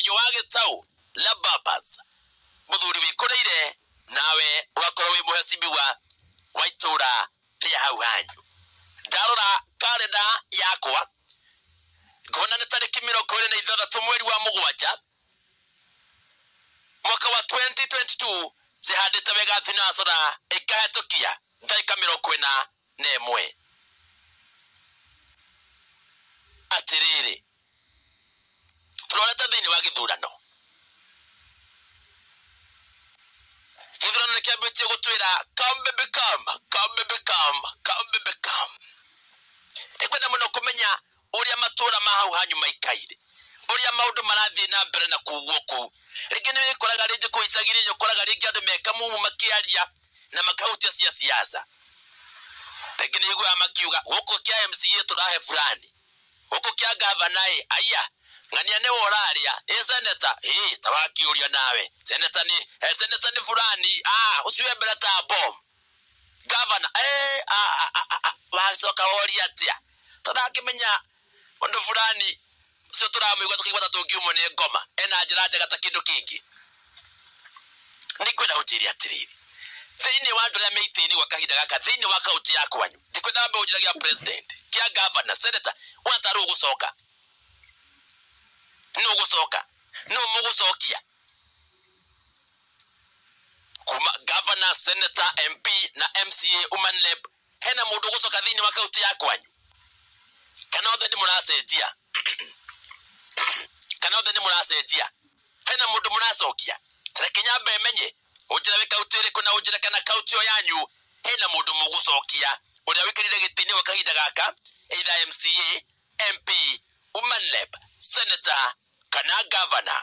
Thĩinĩ wa gĩtaũ la babas mũthuri wĩkũrĩire nawe wakorwo wĩ mũhecimiwa wa itũũra rĩa hau hanyu. Ndarora kalenda yakwa ngona nĩ tarĩki 26 mweri wa mũgwanja mwaka wa 2022 cihandĩte wega thinacora ĩkahĩtũkia ndagĩka 41. Atĩrĩrĩ, tũrorete thĩinĩ wa gĩthurano. Gĩthurano nĩ kĩambĩtie gũtwĩra come baby come, come baby come, come baby come. Nĩkwenda mũno kũmenya ũrĩa matũũra ma hau hanyu maikaire, ũrĩa maũndũ marathiĩ na mbere na kuugwo kũu. Rĩngĩ nĩ wĩkoraga rĩngĩ kũu icagi-inĩ nĩ ũkoraga rĩngĩ andũ meka mumu makĩaria na makahutia cia siasa. Rĩngĩ nĩ iguaga makiuga gũkũ kĩa MCA tũrahe fulani, gũkũ kĩa gavana aya ng'ania nĩ woraria seneta tawakiuria nawe seneta ni fulani usiwe mbere ta bomb gavana wacoka woria atia tũrakĩmenya ũndũ fulani ũcio tũramũigua tũkĩigua ta tũngiumwo nĩ ngoma ena njĩra njega ta kĩndũ kĩngĩ. Nĩ kwenda ũnjĩre atĩrĩrĩ, thĩinĩ wa andũ arĩa me itĩ-inĩ gwa kahinda gaka thĩinĩ wa kaũntĩ ya kwanyu, ndikwenda wambe ũnjĩre gĩa president kĩa gavana seneta ũratarwo gũcoka no gũcoka no mũgũcokia kuma governor, senator, MP na MCA woman lab. Hena mũndũ gũcoka thĩinĩ wa kaũntĩ ya kwanyu kana othe nĩ mũracenjia kana othe nĩ mũracenjia? Hena mũndũ mũracokia? Reke nyambe menye ũnjĩre wĩ kaũntĩ ĩrĩkũ na ũnjĩre kana kaũntĩ o yanyu hena mũndũ mũgũcokia ũrĩa wĩkĩrire gĩtĩ-inĩ gwa kahinda gaka, either MCA, MP, woman lab, senator kana governor.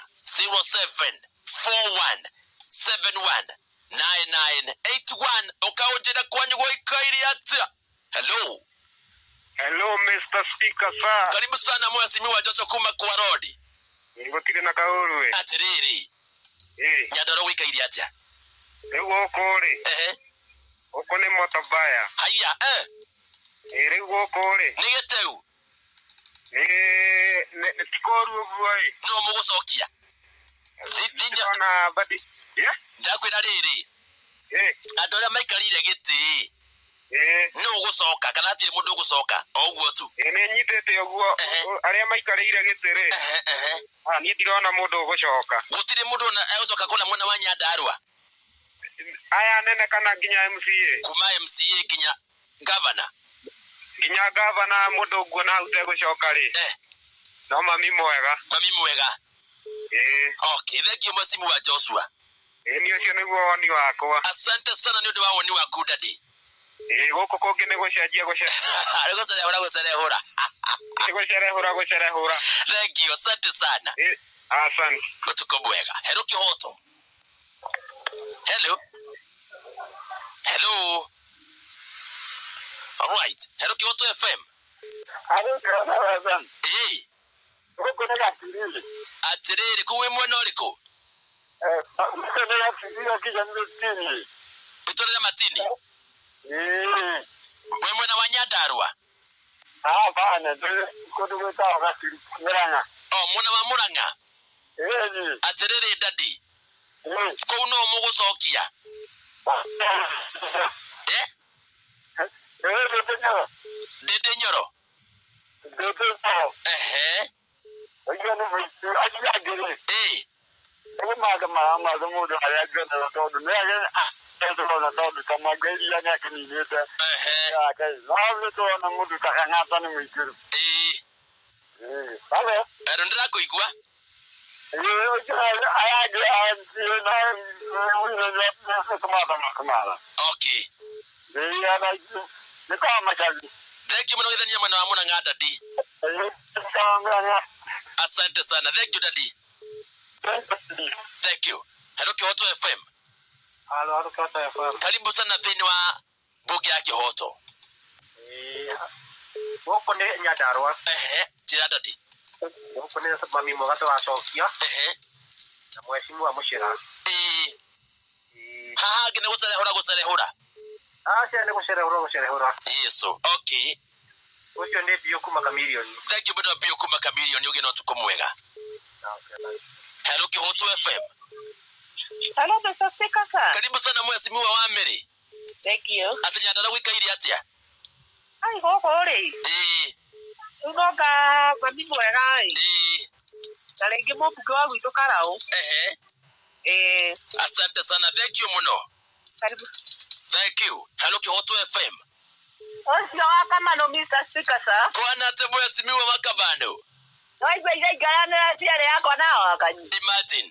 0741719981 ukaunjira kwanyu gũikaire atĩa? Hello. Hello Mr. Speaker sir. Karibu sana mheshimiwa Joshua kuma kwa rodi. Nigotire na kaũrwe. Atĩrĩrĩ. Nyandoro gũikaire atĩa? Rĩu ũkũrĩ. Ũkũ nĩ motabaya. Haya Rĩu ũkũrĩ. Nĩ gĩteu. Nĩ tikoru ũguo no mũgũcokia thĩinĩ na badi ndakwĩra rĩrĩ andũ arĩa maikarire gĩtĩ no ũgũcoka kana hatirĩ mũndũ ũgũcoka o ũguo tu? Nĩ nyitĩte ũguo arĩa maikarĩire gĩtĩ rĩ niĩ ndirona mũndũ ũgũcoka. Gũtirĩ mũndũ egũcoka kũna mwena wa Nyandarua aya nene kana nginya MCA? Kuma MCA nginya governor mũndũ ũguo na ũtegũcoka rĩ no mami mwega. Okay, thengio mheshimiwa wa Joshua. Ni ũcio nĩguo woni wakwa. Asante sana nĩ ũndũ wa woni waku dadi. Gũkũ kũngĩ nĩ gũcenjia gũcerehũra. Thank you, asante sana. Asante. Tuko mwega. Hello Kihoto. Hello. All right. Hello Kihoto FM. Hello Kihoto FM. Gũkũ nĩ gatiriri. Atĩrĩrĩ, kũu mwena ũrĩkũ? Gũkũ nĩ gatiriri kija mtini. Bitũrĩre matini. Wĩ mwena wa Nyandarua? Bana, kũndũ gwĩtagwo Gatiri, Mũrang'a. Mwena wa Mũrang'a? Atĩrĩrĩ dadi. Kũu no mũgũcokia? Ndĩndĩ Nyoro. Ndĩrakũigua. Okay. Thank you mnogethania mwana wa Mũrang'a dadi. Asante sana. Thank you dadi. Thank you. Hello Kihoto FM. Hello Kihoto FM. Karibu sana thĩinĩ wa mbunge ya Kihoto. Gũkũ nĩ Nyandarua. Njĩra dadi. Gũkũ nĩ mami mwega twacokia. Na mheshimiwa Mũchira. Haha ngĩ nĩ gũcerehũra. Acha nĩ gũcerehũra. Yesu. Okay. Ucio nĩ bio kuma kamilioni. Thank you bado bio kuma kamilioni ugeno tuko mwega. Hello Kihoto FM. Hello, Mr. Speaker, sir. Karibu sana mheshimiwa wa Mary. Thank you. Atinyandara gwikaire atia? Ai, goko ri. Unoga mami mwega ri. Na ringi mubuge wa gwitu Karau. Asante sana. Thank you muno. Karibu. Thank you. Hello Kihoto FM. Osio akamano Mr. Speaker, sir. Kwana te mheshimiwa makabano. Ai gwe garana tiare yako na wakanyi. Imagine.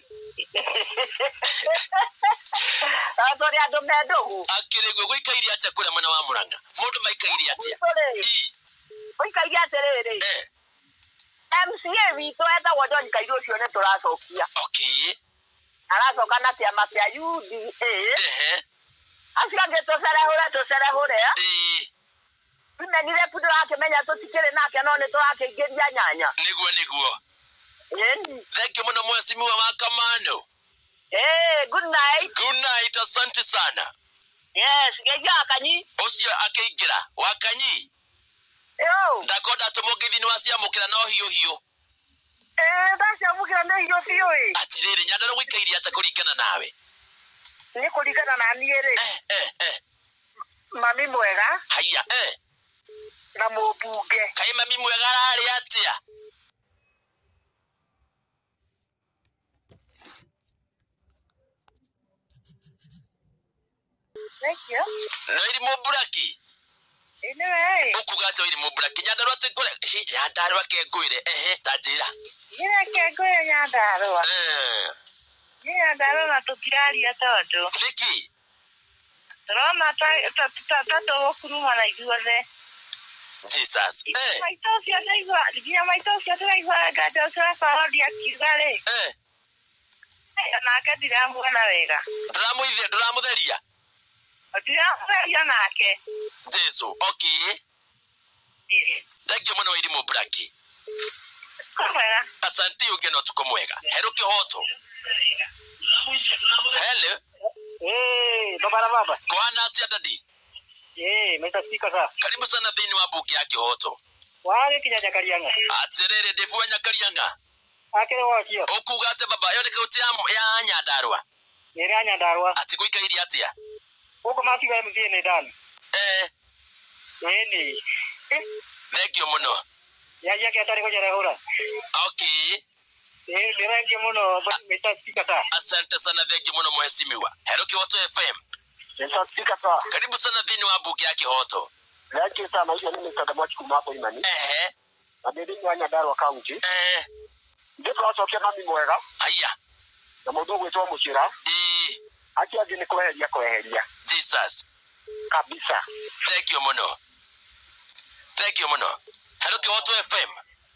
Atori adomedogu. Akirego gwikaire atia kura mwana wa Muranga. Mundu maikaire atia? Gwikaire atiriri. MCA wito eta wodon kairo cio ne turacokia. Okay. Aracoka na kiama kia UDA. Asiange tocerahure. Tumenire pudu akimenya tutikire nake no ni turakigeria nyanya. Niguo. Thank you muno mheshimiwa wa Kamano. Good night. Good night, asante sana. Yes, geja akanyi. Osio akeigira wakanyi. Ndakoda tumugithini wacia mukira no hiyo. Ndacia mukira no hiyo. Atiriri nyandara gwikaire atia kurigana nawe. Ni kurigana na niere. Mami mwega. Haya, Na Mumbunge. Kai mami mwega rari atia? Thank you. No iri Mumbunge. Anyway. Ukugato iri Mumbunge. Nyandarwa tekore. Nyandarwa kengwire. Tajira. Ire kengwire Nyandarwa. Nyandarwa na tukiraria tondu. Niki. Rona tato kuruma na ithuothe. Jesus. Maitocia naigua, nginya maitocia turaigua nganja turabarodia kiugari. Nake ndiramuona wega. Ndiramutheria. Ndiramutheria nake. Jesu, okay. Thank you muno iri Mumbunge. Mwega. Asante ugeno tuko mwega. Hello Kihoto. Hello. Baba. Kwana atia dadi? Mr. Speaker, sir. Karibu sana thini wa bunge ya Kihoto. Wale kinyanya Karianga. Atiriri ndivu nya Karianga. Akere wakio. Ukuga ate baba yone kauti ya Nyandarwa. Nere Nyandarwa. Ati gwikaire atia? Uko masiga MCA ne dan. Ni. Thank you muno. Ya ke atari ko jara hora. Okay. Thank you muno Mr. Speaker, sir. Asante sana, thank you muno mheshimiwa. Hello Kihoto FM. Mr. Speaker, sir. Karibu sana thini wa bunge ya Kihoto. Thank you sana, hiyo ni Mr. Damwachi kumako imani. Na bidii wa Nyandarwa County. Ndipo asokia mami mwega. Haya. Na mundu gwitwa Muchira. Akia ngini kweheria. Jesus. Kabisa. Thank you muno. Hello Kihoto FM.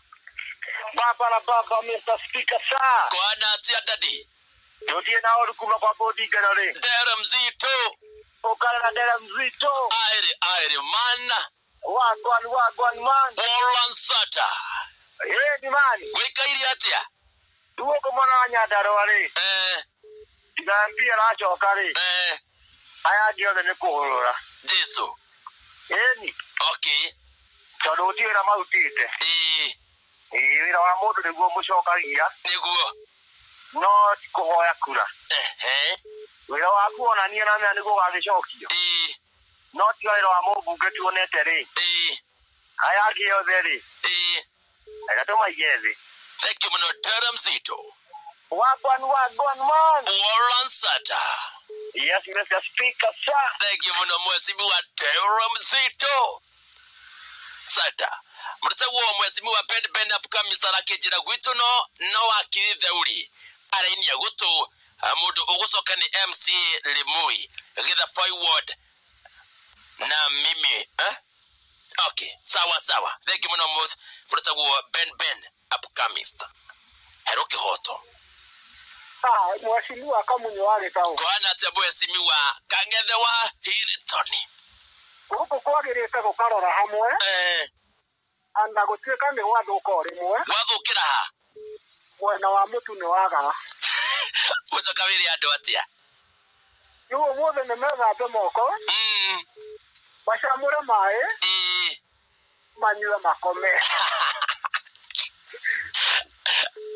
Baba Mr. Speaker, sir. Kwana atia dadi? Yotie na oru kuma kwa bodi garare. Dera mzito. Okala na dera mzito. Aire mana. Wagwan man. Olansata. Ni man. Gwikaire atia? Duo ko mwana Nyandarwa ri. Ngambia racoka ri. Aya giothe ni kuhurura. Jesu. Ni. Okay. Tondu utira mautite. Wira wa mundu niguo mucokagia. Niguo. No kuhoya kura. Wira waku onania na mea niguo gathicokio. No ti wira wa Mumbunge tuonete ri. Aya giothe ri. Ega tumaigethĩ. Thank you muno Dera mzito. Wagwan man. Olansata. Yes, Mr. Speaker, sir. Thank you muno mheshimiwa Dera mzito. Sata. Muratawo mheshimiwa Ben upcoming sarake jira gwitu no wakiri theuri. Arainia gutu mundu ugucoka ni MCA Limui. Githa forward na mimi. Okay, sawa. Thank you muno muratawo Ben upcoming. Hello Kihoto. Mheshimiwa Kamunyo wale tao. Kwana ate mheshimiwa Kangethe wa Hilton. Guku kwagirite gukarora hamwe. Anda gutuika ni wathuka rimwe. Wathukira ha? Mwena wa mutu ni waga. Gucoka wiri andu atia? Yuo mothe ni methambe moko. Macamure mai. Manyue makome.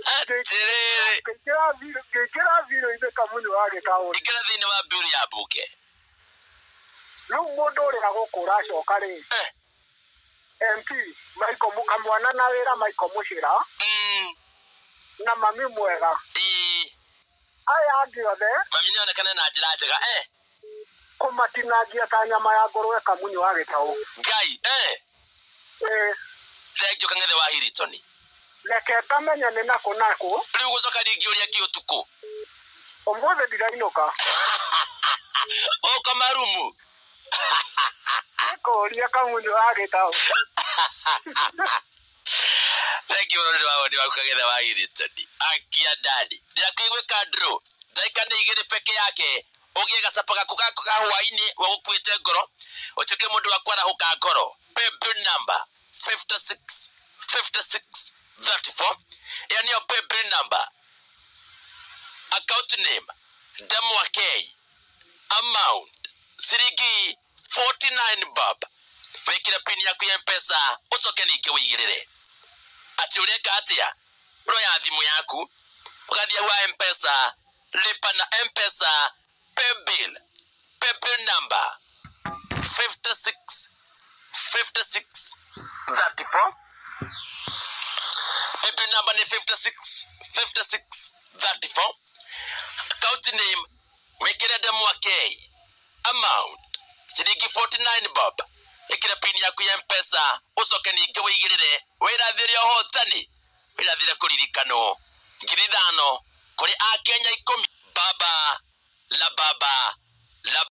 Atiriri. Ngĩkĩra thirũ-inĩ kamunyu wa gĩtaũ. Ikĩra thĩinĩ wa mbĩrũ ya mbunge. Rĩu mũndũ ũrĩa gũkũra acoka rĩ. MP Maiko Kamwana na wĩra Maiko Mũcĩra. Na mami mwega. Aya angĩ othe. Mami nĩonekane na njĩra njega. Kũmatinangia ta nyama ya ngũrwe kamunyu wa gĩtaũ. Ngai, Thengio Kang'ethe wa Hilton. Reke tamenya nĩ nakũ nakũ. Rĩu gũcoka ringi ũrĩa kĩ ũtukũ. Ũmũthĩ ndirainũka. Ũkoma rumu. Kũria kamunyu wa gĩtaũ. Thengio mũno nĩ wa Kang'ethe wa Hilton. Akia ndani. Ndĩrakũigwĩka ndrũ. Ndagĩka nĩ igĩrĩ peke yake. Ũgĩe gacapa gaku ga hwaĩ-inĩ wa gũkuĩte ngoro. Ũtuĩke mũndũ wa kwarahũka ngoro. Paybill number 5634. Ĩyo nĩyo paybill number. Account name Demwakei. Amount ciringi 49 bob. Wĩkĩre pin yaku ya M-Pesa ũcoke ningĩ ũigĩrĩre. Ati ũreka atĩa? Ũroya thimũ yaku ũgathiĩ wa M-Pesa, lipa na M-Pesa paybill number 5634. Paybill number ni 5634. Account name wĩkĩre Demwakei. Amount ciringi 49 bob. Wĩkĩre pin yaku ya M-Pesa ũcoke ningĩ ũigĩrĩre. Wĩrathĩre ũhotani. Wĩrathĩre kũririkanwo 5,000 kũrĩ Akenya 10. Baba la